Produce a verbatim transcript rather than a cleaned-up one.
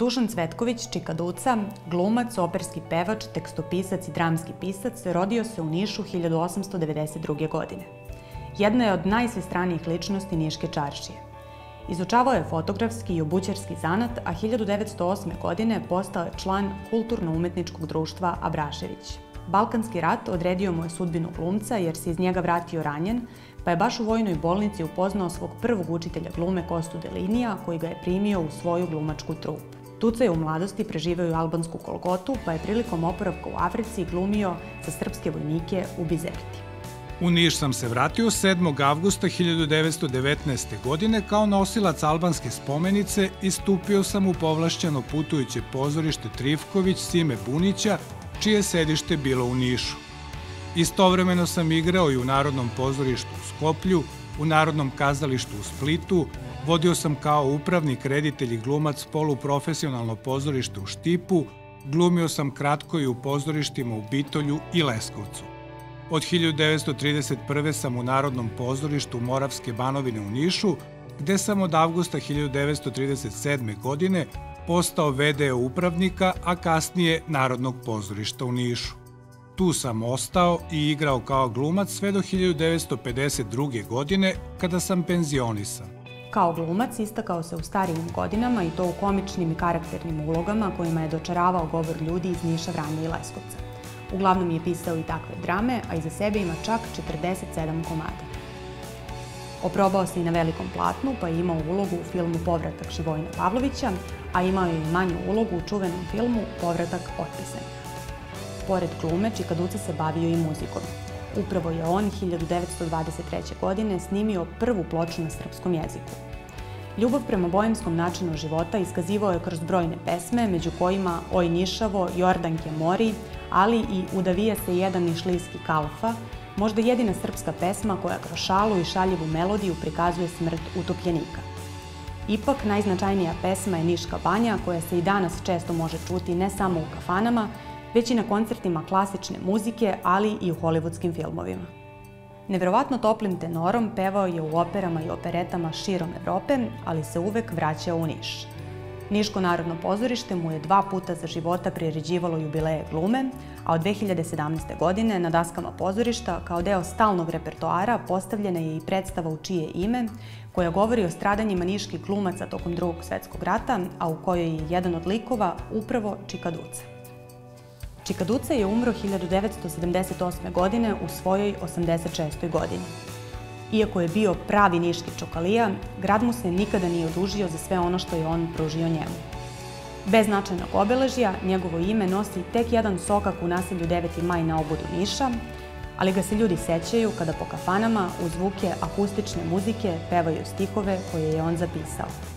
Dušan Cvetković, Čika Duca, glumac, operski pevač, tekstopisac i dramski pisac, rodio se u Nišu hiljadu osamsto devedeset druge. godine. Jedna je od najsvestranijih ličnosti Niške čaršije. Izučavao je fotografski i obućarski zanat, a hiljadu devetsto osme. godine postao je član Kulturno-umetničkog društva Abrašević. Balkanski rat odredio mu je sudbinu glumca jer se iz njega vratio ranjen, pa je baš u vojnoj bolnici upoznao svog prvog učitelja glume Kostu Delinija, koji ga je primio u svoju glumačku trupu. Tuca je u mladosti preživeo i albansku kolgotu, pa je prilikom oporavka u Africi glumio za srpske vojnike u Bizerti. U Niš sam se vratio sedmog avgusta hiljadu devetsto devetnaeste. godine kao nosilac albanske spomenice i stupio sam u povlašćeno putujuće pozorište Trifković Sime Bunića, čije sedište bilo u Nišu. Istovremeno sam igrao i u Narodnom pozorištu u Skoplju, u Narodnom kazalištu u Splitu, vodio sam kao upravnik, reditelj i glumac poluprofesionalno pozorište u Štipu, glumio sam kratko i u pozorištima u Bitolju i Leskovcu. Od hiljadu devetsto trideset prve. sam u Narodnom pozorištu Moravske Banovine u Nišu, gde sam od avgusta hiljadu devetsto trideset sedme. godine postao ve de upravnika, a kasnije Narodnog pozorišta u Nišu. Tu sam ostao i igrao kao glumac sve do hiljadu devetsto pedeset druge. godine, kada sam penzionisan. Kao glumac istakao se u starijim godinama i to u komičnim i karakternim ulogama kojima je dočaravao govor ljudi iz Niša, Vranja i Leskovca. Uglavnom je pisao i takve drame, a iza sebe ima čak četrdeset sedam komada. Oprobao se i na velikom platnu, pa je imao ulogu u filmu Povratak Živojina Pavlovića, a imao je i manju ulogu u čuvenom filmu Povratak otpisanih. Pored glume, Čika Duca se bavio i muzikom. Upravo je on hiljadu devetsto dvadeset treće. godine snimio prvu ploču na srpskom jeziku. Ljubav prema boemskom načinu života iskazivao je kroz brojne pesme, među kojima Oj Nišavo, Jordanke mori, ali i Udavija se jedan nišlijski kalfa, možda jedina srpska pesma koja kroz šalu i šaljivu melodiju prikazuje smrt utopljenika. Ipak, najznačajnija pesma je Niška banja, koja se i danas često može čuti ne samo u kafanama, već i na koncertima klasične muzike, ali i u hollywoodskim filmovima. Neverovatno toplim tenorom pevao je u operama i operetama širom Evrope, ali se uvek vraćao u Niš. Niško narodno pozorište mu je dva puta za života priređivalo jubileje glume, a od dve hiljade sedamnaeste. godine na daskama pozorišta kao deo stalnog repertoara postavljena je i predstava U čije ime, koja govori o stradanjima niških glumaca tokom Drugog svetskog rata, a u kojoj je jedan od likova upravo Čika Duca. Čika Duca je umro hiljadu devetsto sedamdeset osme. godine u svojoj osamdeset šestoj. godini. Iako je bio pravi niški čokalija, grad mu se nikada nije odužio za sve ono što je on pružio njemu. Bez značajnog obeležja, njegovo ime nosi tek jedan sokak u naselju Deveti maj na obodu Niša, ali ga se ljudi sećaju kada po kafanama uz zvuke akustične muzike pevaju stihove koje je on zapisao.